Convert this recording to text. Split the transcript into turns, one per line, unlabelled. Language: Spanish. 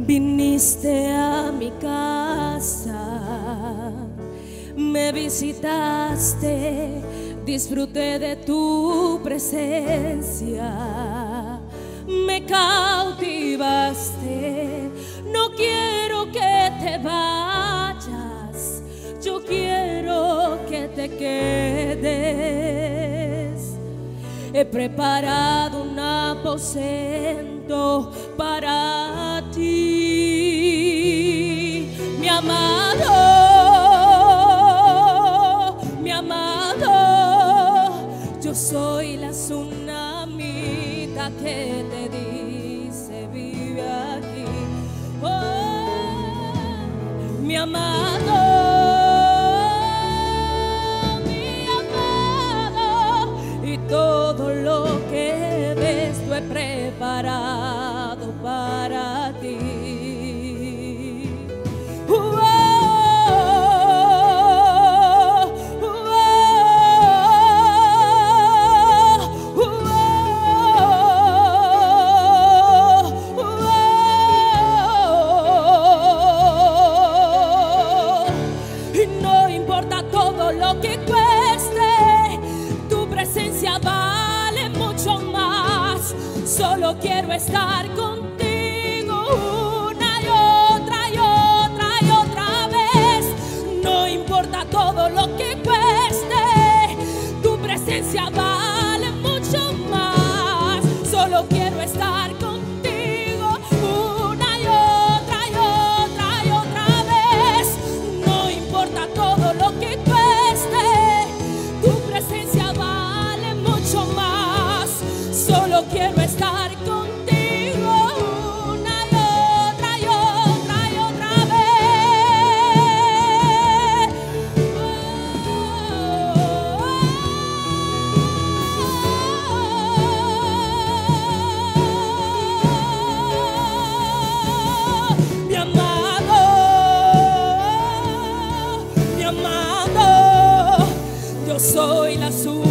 Viniste a mi casa, me visitaste, disfruté de tu presencia, me cautivaste. No quiero que te vayas, yo quiero que te quedes. He preparado un aposento para ti, mi amado, mi amado. Yo soy la tsunamita que te dice vive aquí. Oh, mi amado. Todo lo que ves lo he preparado para ti. Y no importa todo lo que cueste, tu presencia vale mucho más. Solo quiero estar contigo una y otra y otra y otra vez. No importa todo lo que cueste, tu presencia vale mucho más. Solo quiero estar contigo una y otra y otra y otra vez. No importa todo lo que cueste, tu presencia vale mucho más. Solo quiero estar contigo una y otra y otra y otra vez. Mi amado, mi amado, yo soy la suya.